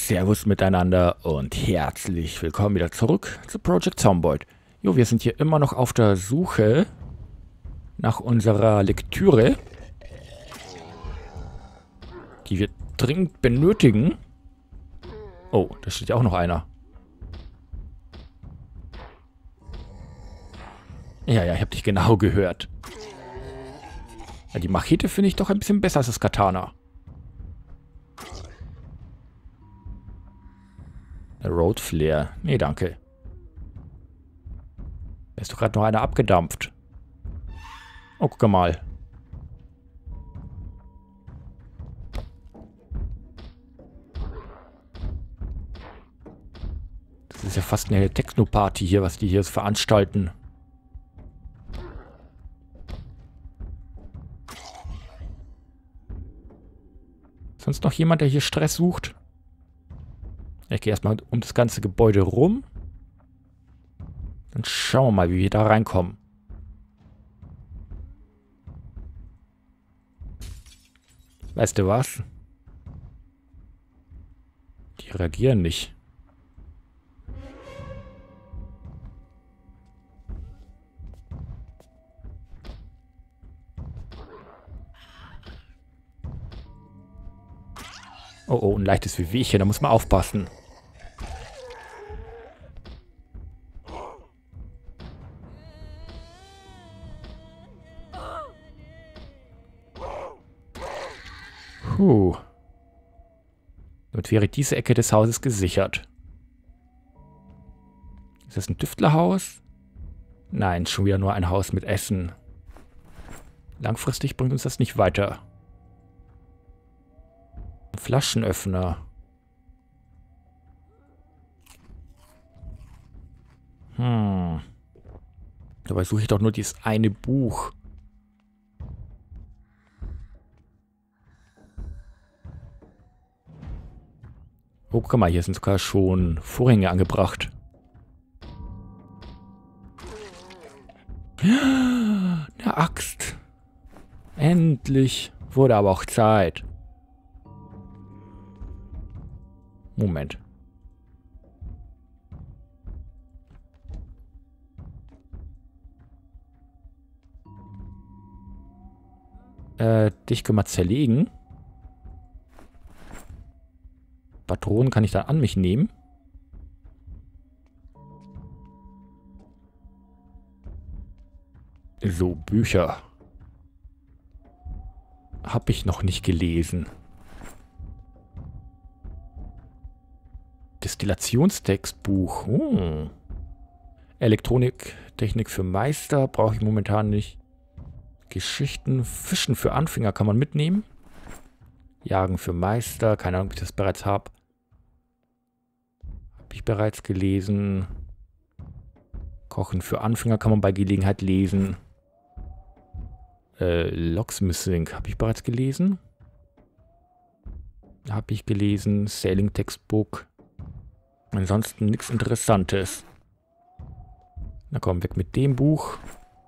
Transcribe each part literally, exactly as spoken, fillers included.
Servus miteinander und herzlich willkommen wieder zurück zu Project Zomboid. Jo, wir sind hier immer noch auf der Suche nach unserer Lektüre, die wir dringend benötigen. Oh, da steht ja auch noch einer. Ja, ja, ich habe dich genau gehört. Ja, die Machete finde ich doch ein bisschen besser als das Katana. Road Flare. Nee, danke. Da ist doch gerade noch einer abgedampft. Oh, guck mal. Das ist ja fast eine Techno-Party hier, was die hier veranstalten. Sonst noch jemand, der hier Stress sucht? Ich gehe erstmal um das ganze Gebäude rum. Dann schauen wir mal, wie wir da reinkommen. Weißt du was? Die reagieren nicht. Oh, oh, ein leichtes Wehwehchen, da muss man aufpassen. Puh. Damit wäre diese Ecke des Hauses gesichert. Ist das ein Tüftlerhaus? Nein, schon wieder nur ein Haus mit Essen. Langfristig bringt uns das nicht weiter. Flaschenöffner. Hm. Dabei suche ich doch nur dieses eine Buch. Oh, guck mal, hier sind sogar schon Vorhänge angebracht. Eine Axt. Endlich. Wurde aber auch Zeit. Moment. Äh, dich können wir zerlegen. Patronen kann ich dann an mich nehmen. So, Bücher. Habe ich noch nicht gelesen. Destillationstextbuch. Oh. Elektronik, Technik für Meister brauche ich momentan nicht. Geschichten, Fischen für Anfänger kann man mitnehmen. Jagen für Meister, keine Ahnung, ob ich das bereits habe. Habe ich bereits gelesen. Kochen für Anfänger kann man bei Gelegenheit lesen. Äh, Locksmithing habe ich bereits gelesen. Habe ich gelesen. Sailing Textbook. Ansonsten nichts Interessantes. Na komm, weg mit dem Buch.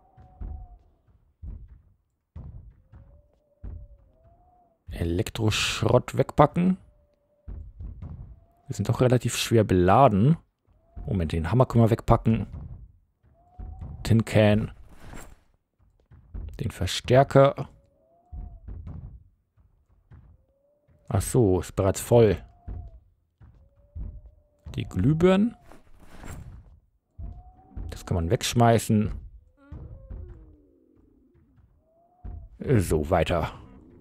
Elektroschrott wegpacken. Wir sind doch relativ schwer beladen. Moment, den Hammer können wir wegpacken. Tin Can. Den Verstärker. Ach so, ist bereits voll. Die Glühbirnen. Das kann man wegschmeißen. So, weiter.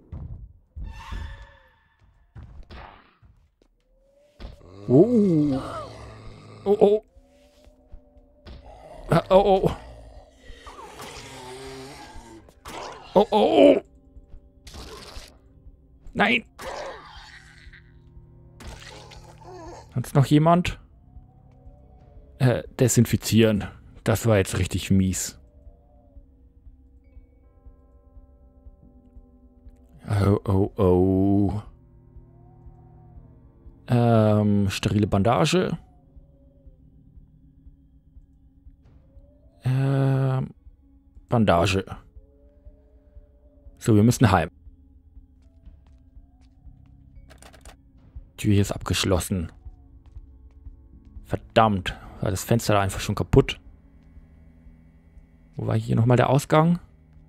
Oh. Oh, oh. Ah, oh, oh. Oh, oh. Nein. Sonst noch jemand? Äh, desinfizieren. Das war jetzt richtig mies. Oh, oh, oh. Ähm, sterile Bandage. Ähm, Bandage. So, wir müssen heim. Tür hier ist abgeschlossen. Verdammt. War das Fenster da einfach schon kaputt. Wo war hier nochmal der Ausgang?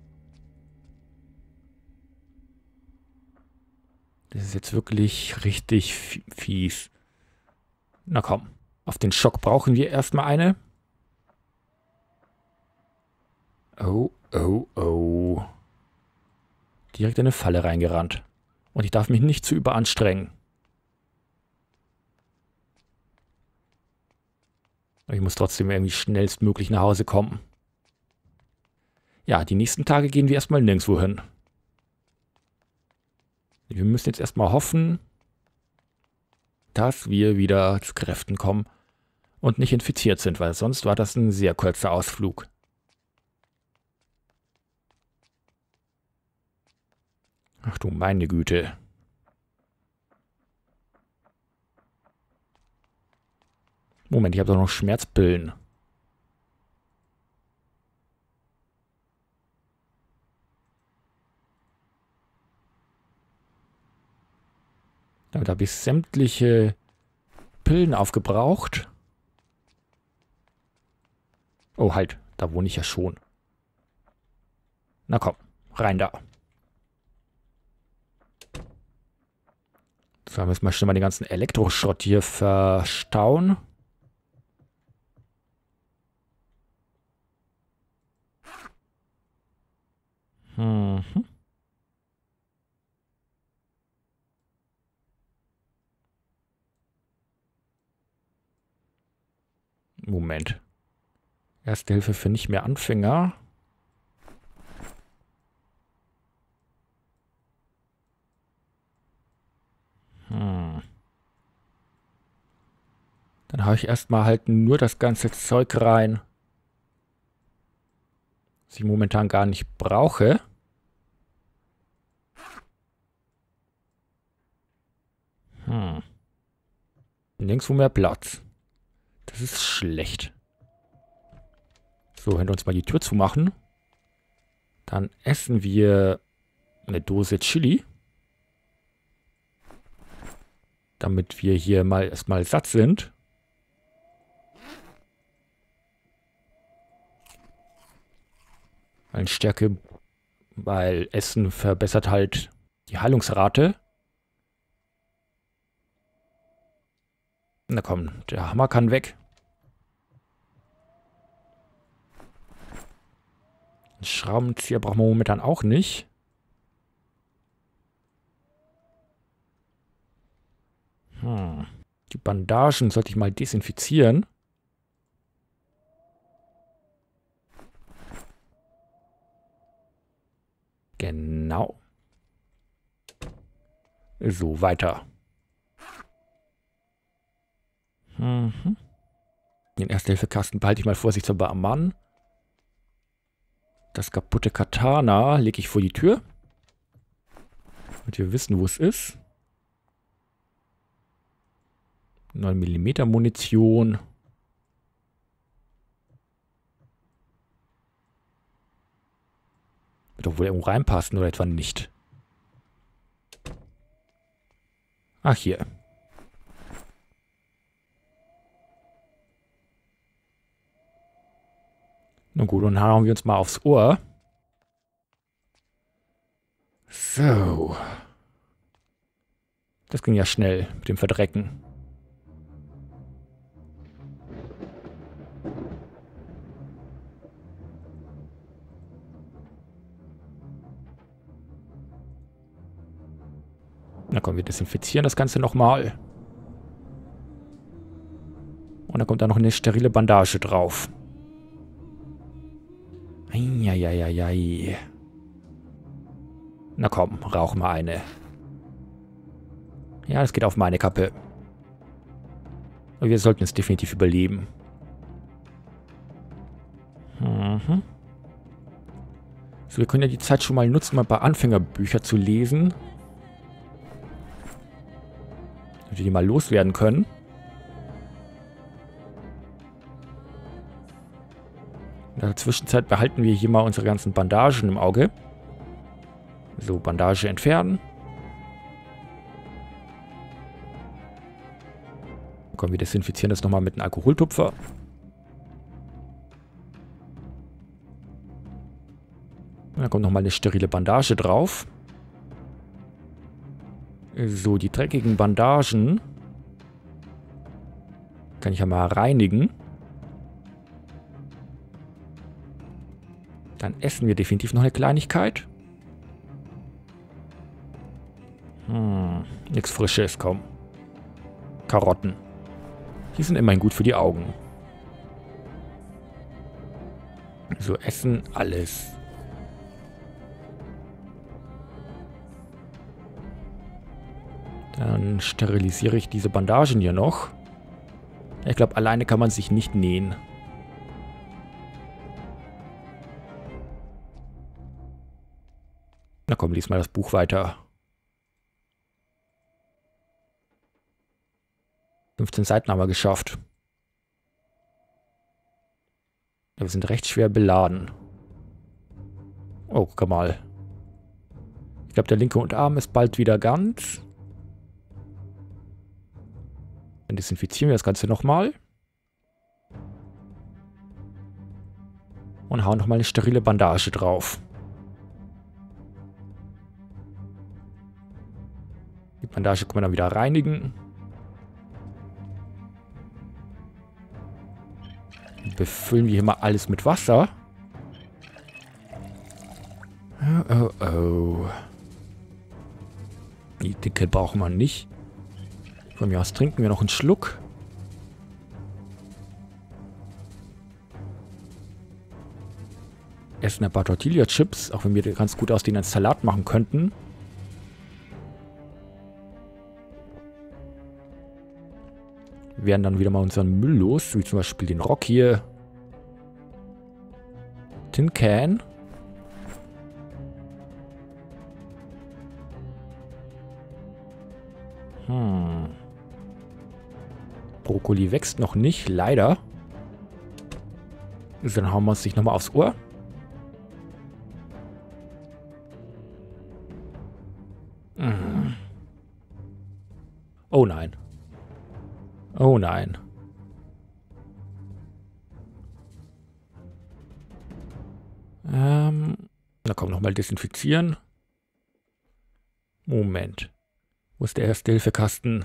Das ist jetzt wirklich richtig fies. Na komm. Auf den Schock brauchen wir erstmal eine. Oh, oh, oh. Direkt in eine Falle reingerannt. Und ich darf mich nicht zu überanstrengen. Aber ich muss trotzdem irgendwie schnellstmöglich nach Hause kommen. Ja, die nächsten Tage gehen wir erstmal nirgendwo hin. Wir müssen jetzt erstmal hoffen, dass wir wieder zu Kräften kommen und nicht infiziert sind, weil sonst war das ein sehr kurzer Ausflug. Ach du meine Güte. Moment, ich habe doch noch Schmerzpillen. Damit habe ich sämtliche Pillen aufgebraucht. Oh, halt, da wohne ich ja schon. Na komm, rein da. So, müssen wir schon mal den ganzen Elektroschrott hier verstauen. Mhm. Moment. Erste Hilfe für nicht mehr Anfänger. Hm. Dann habe ich erstmal halt nur das ganze Zeug rein, was ich momentan gar nicht brauche. Hm. Nirgendwo mehr Platz. Das ist schlecht. So, hinter uns mal die Tür zu machen. Dann essen wir eine Dose Chili. Damit wir hier mal erstmal satt sind. Weil Stärke, weil Essen verbessert halt die Heilungsrate. Na komm, der Hammer kann weg. Einen Schraubenzieher brauchen wir momentan auch nicht. Hm. Die Bandagen sollte ich mal desinfizieren. Genau. So, weiter. Mhm. Den Erste-Hilfe-Kasten behalte ich mal vorsichtshalber am Mann. Das kaputte Katana lege ich vor die Tür. Damit wir wissen, wo es ist. neun Millimeter Munition. Wird doch wohl irgendwo reinpassen oder etwa nicht. Ach, hier. Na gut, und dann hauen wir uns mal aufs Ohr. So. Das ging ja schnell mit dem Verdrecken. Na komm, wir desinfizieren das Ganze nochmal. Und dann kommt da noch eine sterile Bandage drauf. Eieieiei. Na komm, rauch mal eine. Ja, das geht auf meine Kappe. Aber wir sollten es definitiv überleben. Mhm. So, wir können ja die Zeit schon mal nutzen, mal ein paar Anfängerbücher zu lesen. Damit wir die mal loswerden können. In der Zwischenzeit behalten wir hier mal unsere ganzen Bandagen im Auge. So, Bandage entfernen. Komm, wir desinfizieren das nochmal mit einem Alkoholtupfer. Da kommt nochmal eine sterile Bandage drauf. So, die dreckigen Bandagen kann ich ja mal reinigen. Dann essen wir definitiv noch eine Kleinigkeit. Hm, nichts Frisches, komm. Karotten. Die sind immerhin gut für die Augen. So, essen alles. Dann sterilisiere ich diese Bandagen hier noch. Ich glaube, alleine kann man sich nicht nähen. Na komm, lies mal das Buch weiter. fünfzehn Seiten haben wir geschafft. Ja, wir sind recht schwer beladen. Oh, guck mal. Ich glaube, der linke Unterarm ist bald wieder ganz. Dann desinfizieren wir das Ganze nochmal. Und hauen nochmal eine sterile Bandage drauf. Die Bandage können wir dann wieder reinigen. Befüllen wir hier mal alles mit Wasser. Oh, oh, oh. Die Dicke brauchen wir nicht. Von mir aus trinken wir noch einen Schluck. Essen ein paar Tortilla-Chips, auch wenn wir ganz gut aus denen einen Salat machen könnten. Wir werden dann wieder mal unseren Müll los, wie zum Beispiel den Rock hier. Tin Can. Hm. Brokkoli wächst noch nicht, leider. Dann hauen wir uns nicht nochmal aufs Ohr. Hm. Oh nein. Oh nein. Ähm, na komm, nochmal desinfizieren. Moment. Wo ist der Erste-Hilfe-Kasten?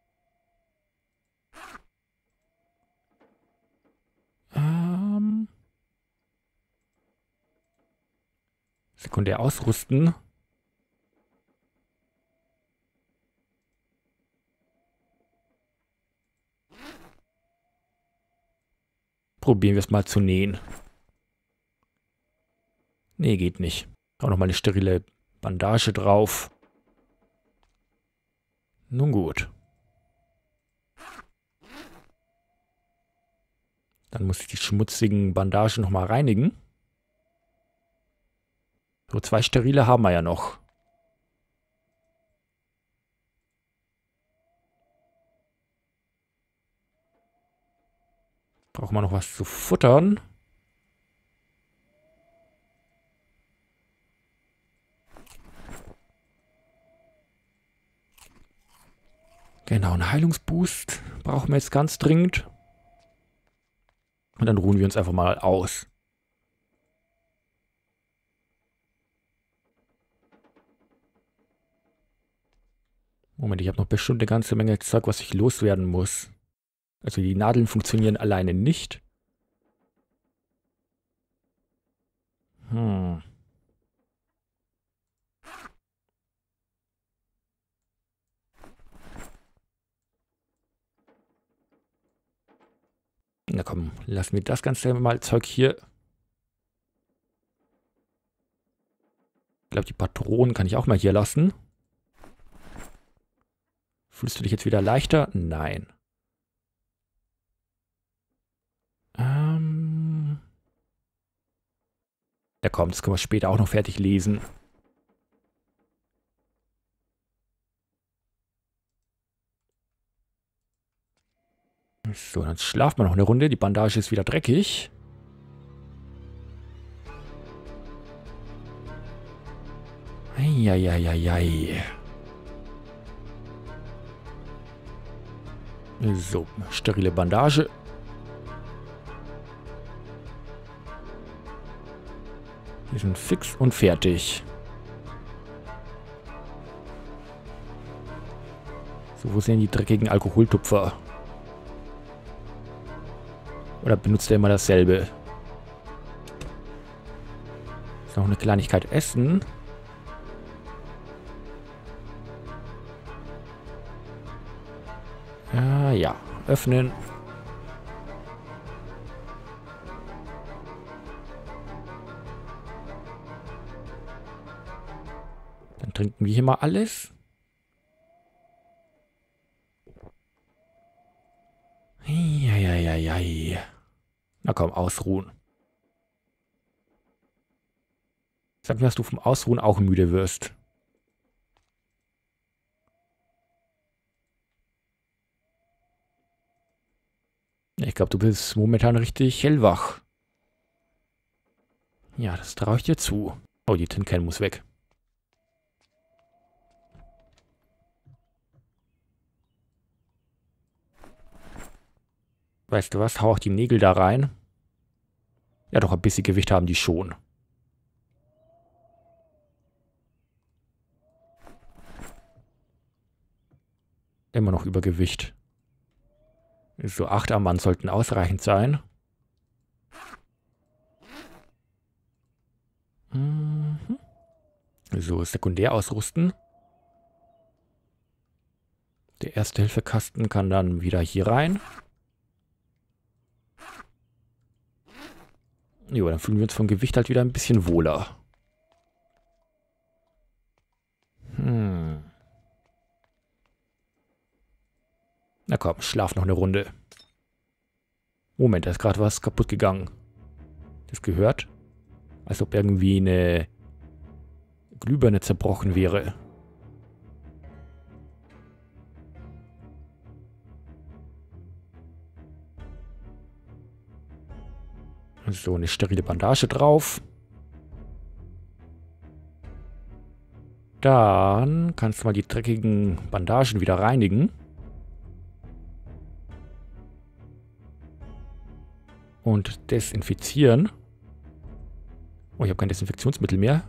Ähm. Sekundär ausrüsten. Probieren wir es mal zu nähen. Nee, geht nicht. Auch nochmal eine sterile Bandage drauf. Nun gut. Dann muss ich die schmutzigen Bandagen nochmal reinigen. So, zwei sterile haben wir ja noch. Brauchen wir noch was zu futtern. Genau, einen Heilungsboost brauchen wir jetzt ganz dringend. Und dann ruhen wir uns einfach mal aus. Moment, ich habe noch bestimmt eine ganze Menge Zeug, was ich loswerden muss. Also die Nadeln funktionieren alleine nicht. Hm. Na komm, lassen wir das ganze mal Zeug hier. Ich glaube, die Patronen kann ich auch mal hier lassen. Fühlst du dich jetzt wieder leichter? Nein. Ähm. Ja komm, das können wir später auch noch fertig lesen. So, dann schlafen wir noch eine Runde. Die Bandage ist wieder dreckig. Eieieiei. So, sterile Bandage. Die sind fix und fertig. So, wo sind die dreckigen Alkoholtupfer? Oder benutzt er immer dasselbe? Ist noch eine Kleinigkeit essen. Ja, ja. Öffnen. Dann trinken wir hier mal alles. Eieieiei. Na komm, ausruhen. Sag mir, dass du vom Ausruhen auch müde wirst. Ich glaube, du bist momentan richtig hellwach. Ja, das traue ich dir zu. Oh, die Tin Can muss weg. Weißt du was? Hau auch die Nägel da rein. Ja, doch, ein bisschen Gewicht haben die schon. Immer noch Übergewicht. So, acht am Mann sollten ausreichend sein. Mhm. So, sekundär ausrüsten. Der Erste-Hilfe-Kasten kann dann wieder hier rein. Jo, dann fühlen wir uns vom Gewicht halt wieder ein bisschen wohler. Hm. Na komm, schlaf noch eine Runde. Moment, da ist gerade was kaputt gegangen. Das gehört? Als ob irgendwie eine Glühbirne zerbrochen wäre. So, eine sterile Bandage drauf. Dann kannst du mal die dreckigen Bandagen wieder reinigen. Und desinfizieren. Oh, ich habe kein Desinfektionsmittel mehr.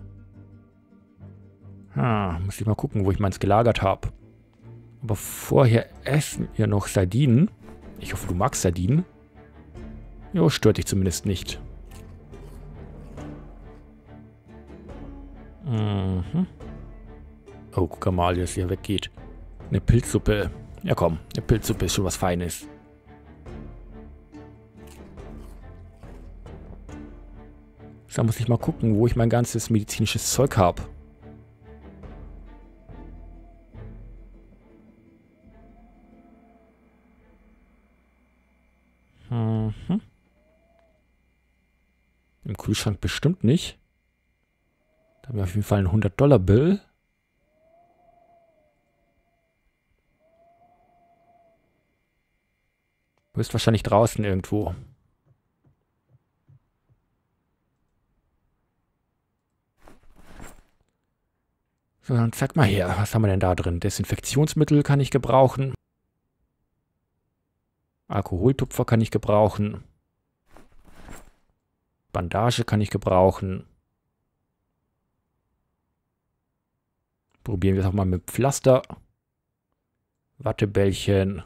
Ah, muss ich mal gucken, wo ich meins gelagert habe. Aber vorher essen wir noch Sardinen. Ich hoffe, du magst Sardinen. Jo, stört dich zumindest nicht. Mhm. Oh, guck mal, wie das hier weggeht. Eine Pilzsuppe. Ja komm, eine Pilzsuppe ist schon was Feines. Da muss ich mal gucken, wo ich mein ganzes medizinisches Zeug habe. Mhm. Im Kühlschrank bestimmt nicht. Da haben wir auf jeden Fall einen hundert-Dollar-Bill. Du bist wahrscheinlich draußen irgendwo. So, dann zeig mal her. Was haben wir denn da drin? Desinfektionsmittel kann ich gebrauchen. Alkoholtupfer kann ich gebrauchen. Bandage kann ich gebrauchen. Probieren wir es auch mal mit Pflaster. Wattebällchen.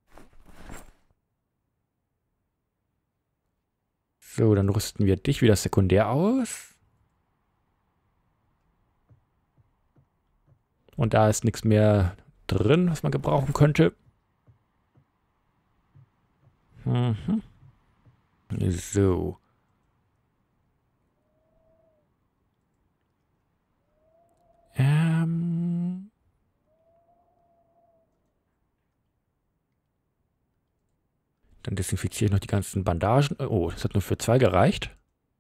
So, dann rüsten wir dich wieder sekundär aus. Und da ist nichts mehr drin, was man gebrauchen könnte. Mhm. So. Ähm. Dann desinfiziere ich noch die ganzen Bandagen. Oh, das hat nur für zwei gereicht.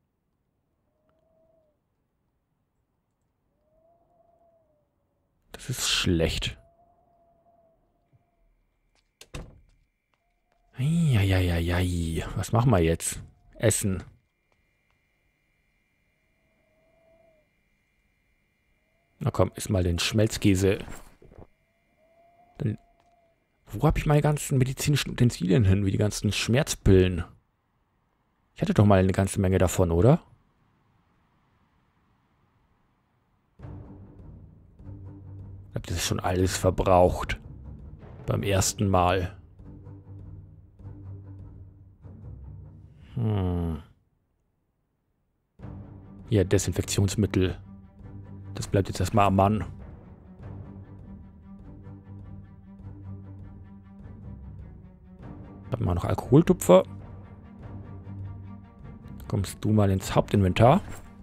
Das ist schlecht. Eieieiei. Was machen wir jetzt? Essen. Na komm, iss mal den Schmelzkäse. Dann Wo habe ich meine ganzen medizinischen Utensilien hin, wie die ganzen Schmerzpillen? Ich hatte doch mal eine ganze Menge davon, oder? Ich habe das schon alles verbraucht. Beim ersten Mal. Hm. Hier, Desinfektionsmittel. Das bleibt jetzt erstmal am Mann. Haben wir noch Alkoholtupfer. Kommst du mal ins Hauptinventar.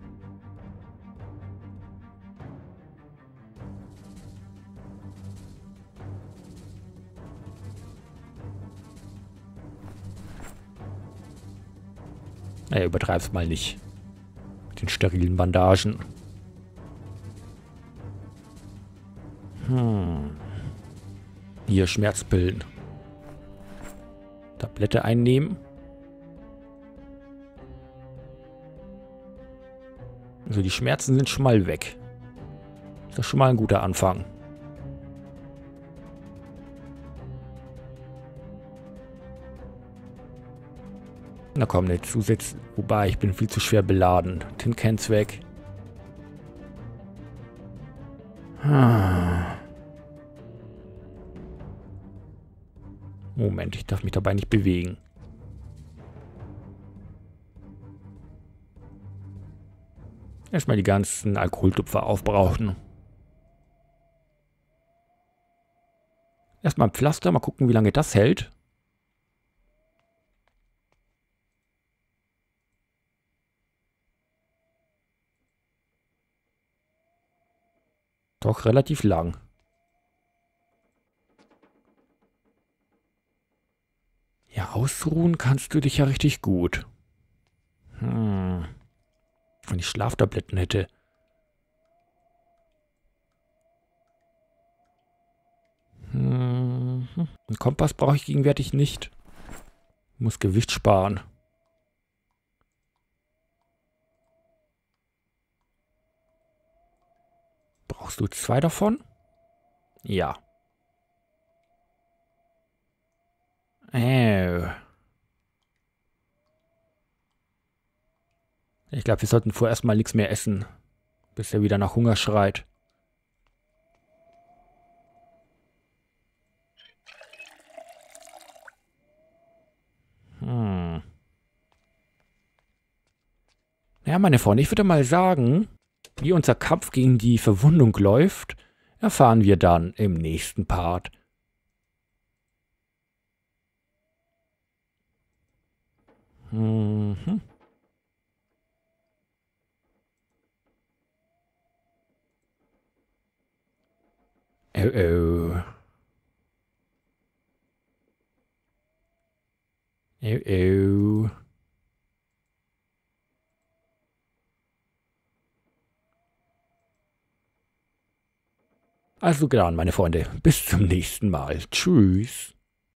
Naja, übertreib's mal nicht. Mit den sterilen Bandagen. Hm. Hier, Schmerzpillen. Tablette einnehmen. Also die Schmerzen sind schon mal weg. Das ist schon mal ein guter Anfang. Na komm, nicht zusätzlich. Wobei, ich bin viel zu schwer beladen. Tin Cans weg. Moment, ich darf mich dabei nicht bewegen. Erstmal die ganzen Alkoholtupfer aufbrauchen. Erstmal ein Pflaster, mal gucken, wie lange das hält. Doch relativ lang. Ja, ausruhen kannst du dich ja richtig gut. Hm. Wenn ich Schlaftabletten hätte. Hm. Einen Kompass brauche ich gegenwärtig nicht. Muss Gewicht sparen. Brauchst du zwei davon? Ja. Äh. Ich glaube, wir sollten vorerst mal nichts mehr essen, bis er wieder nach Hunger schreit. Hm. Ja, meine Freunde, ich würde mal sagen, wie unser Kampf gegen die Verwundung läuft, erfahren wir dann im nächsten Part. Mhm. Oh oh. Oh oh. Also dann, meine Freunde, bis zum nächsten Mal. Tschüss.